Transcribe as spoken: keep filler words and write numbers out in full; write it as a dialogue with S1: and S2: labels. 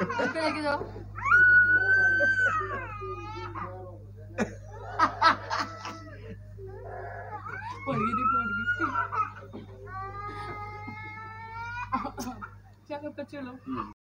S1: लेके जाओ। पड़ गई थी, पड़ गई। चलो चलो।